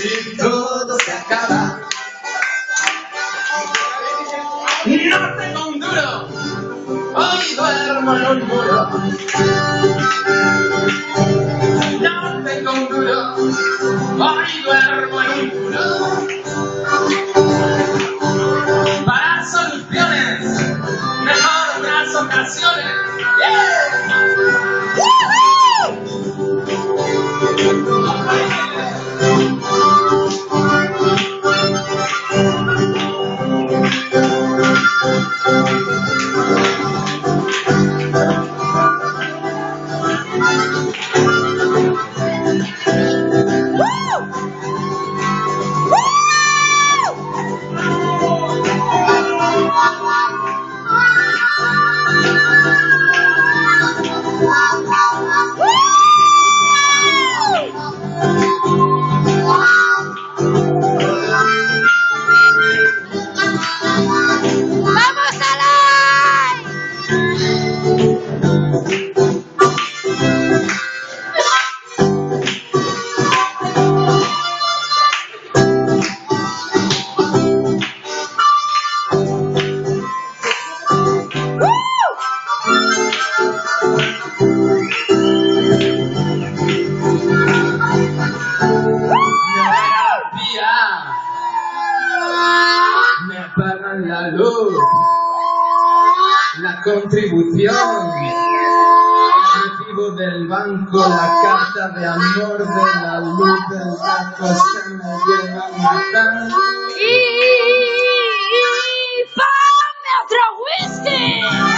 si todo se acaba. No tengo un duro, hoy duermo en un muro. No tengo un duro, hoy duermo en un muro. Para soluciones, mejor otras ocasiones. Me apagan la luz, la contribución, el recibo del banco, la carta de amor de la luz del gato se me llega a matar. ¡Y ponme otro whisky!